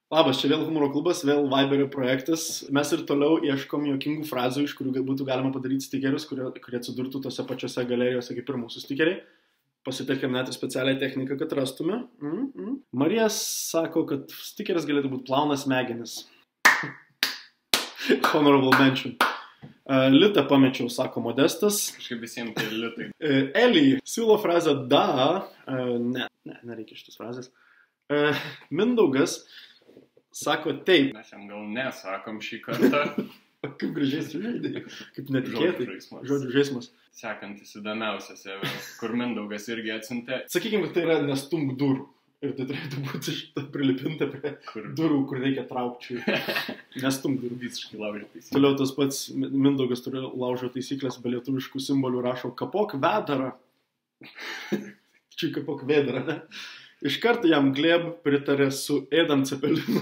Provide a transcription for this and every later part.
Labas, čia vėl Humoro klubas, vėl Viberio projektas. Mes ir toliau ieškom juokingų frazių, iš kurių būtų galima padaryti stikerius, kurie atsidurtų tose pačiose galerijose kaip ir mūsų stikeriai. Pasitelkėm net ir specialią techniką, kad rastume. Marija sako, kad stikeris galėtų būti plaunas smegenis. Honorable mention. Litą pamečiau, sako Modestas. Kažkaip visiems tai litai. Eli siūlo frazę da. Nereikia šitos frazės. Mindaugas sako taip. Mes jam gal nesakom šį kartą. Kaip gražiai sužaidė. Kaip netikėtai. Žodžių žaismas. Sekantis įdomiausias, kur Mindaugas irgi atsiuntė. Sakykime, tai yra nestumk durų. Ir tai turėtų būti šitą prilipinta prie durų, kur reikia traukčių. Nestumk durų. Visiškai laužo taisyklės. Toliau tas pats Mindaugas turi laužo taisyklės, be lietuviškų simbolių rašo kapok vedarą. Čia kapok vedarą, ne? Iš karto jam glėb pritarė su ėdam cepelinu.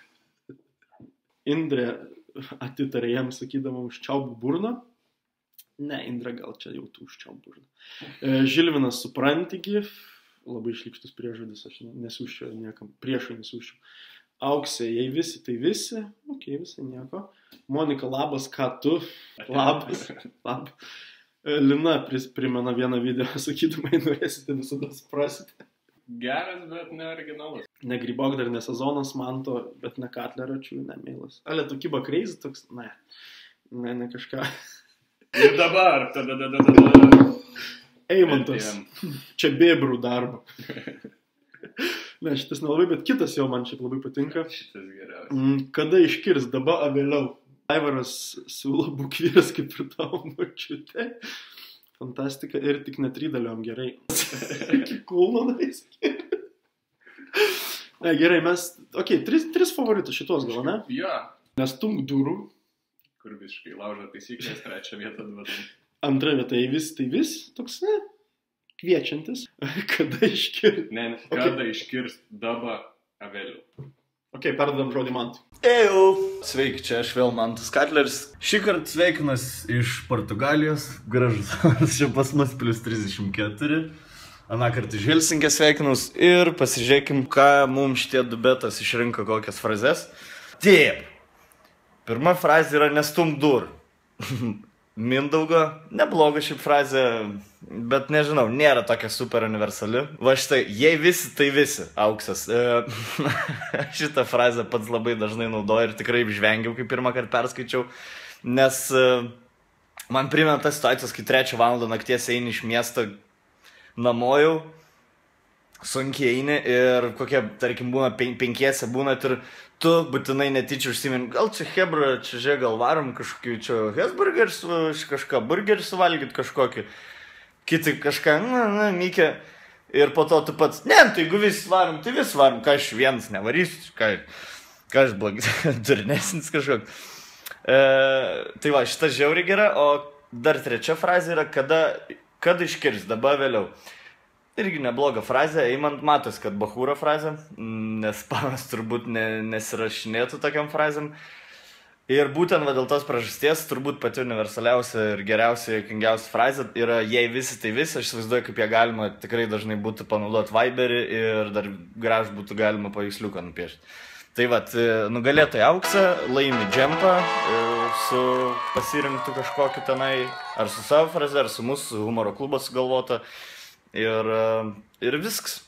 Indrė atitarė jam sakydama užčiauk burną. Ne, Indrė, gal čia jau tu užčiauk burną. Žilvinas suprantigi. Labai išlikštus priežodis, aš nesiūščiau niekam. Priešai nesiūščiau. Auksė, jei visi, tai visi. Ok, visi, nieko. Monika, labas, ką tu? Labas. Lina primena vieną video, sakydama, jei norėsite, visada suprasite. Geras, bet ne originalus. Ne grybok dar ne sezonas, manto, bet ne katleračių, ne meilas. Ale tu kiba crazy toks? Ne kažką. Ir dabar. Eimantas. Čia bėbrų darbo. Ne, šitas nelabai, bet kitas jau man šiaip labai patinka. Šitas geriausias. Kada iškirs, dabar vėliau. Aivaras siūlo būk vyras kaip ir tavo močiutė. Fantastika ir tik netrydaliom gerai. Iki kulmanai skiri. Ne, gerai, mes... Ok, tris favoritus šitos gal, ne? Jo. Nestumk durų. Kur visiškai laužo taisyklės, trečią vietą duodam. Antra vieta, tai vis, toks, ne, kviečiantis. Kada iškirs? Ne, kada iškirs dabar vėliau. Ok, perdodam žodį Mantui. Ejau, sveiki, čia aš vėl Mantas Katleris. Šį kartą sveikinas iš Portugalijos, gražus, čia pas mus plus 34. Aną kartą iš Helsinkės sveikinus ir pasižiūrėkim, ką mums šitie dubetas išrinko kokias frazes. Taip, pirma frazė yra nestumk durų. Mindaugo, nebloga šiaip frazė, bet nežinau, nėra tokia super universali. Va štai, jei visi, tai visi, auksas. Šitą frazę pats labai dažnai naudoju ir tikrai žvengiau, kai pirmą kartą perskaičiau, nes man primena tas situacijas, kai 3 valandą nakties eini iš miesto namojau, sunkiai eini ir kokie, tarkim, būna 5 būnat ir tu būtinai netyčia užsimeni, gal čia hebra, čia žiūrėk, gal varom kažkokį čia hesburgerį, kažką burgerį suvalgyt kažkokį, kiti kažką, mykė, ir po to tu pats, ne, tai jeigu visi varom, tai visi varom, ką aš vienas nevarysiu, ką aš blogai, durnesnis kažkoks. Tai va, šita žiauriai gera, o dar trečia frazė yra, kada iškirs, dabar vėliau. Irgi nebloga frazė, Eimant matos, kad bachūro frazė, nes panas turbūt nesirašinėtų tokiam frazėm. Ir būtent dėl tos priežasties turbūt pati universaliausia ir geriausia, juokingiausia frazė yra jei visi, tai visi. Aš įsivaizduoju, kaip ją galima tikrai dažnai būtų panaudoti Viberį ir dar graž būtų galima paveiksliuką nupiešti. Tai vat, nugalėtojai auksą, laimi džempą su pasirinktų kažkokį tenai, ar su savo fraze, ar su mūsų humoro klubo sugalvota. Ir viskas.